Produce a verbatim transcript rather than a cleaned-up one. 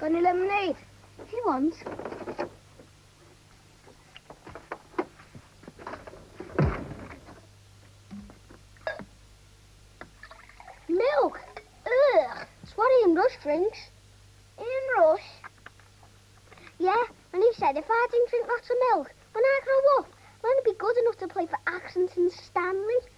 Got any lemonade? If you want. Milk? Ugh. It's what Ian Rush drinks. Ian Rush? Yeah, and he said if I didn't drink lots of milk, when I grow up, I'm going to be good enough to play for Accrington Stanley.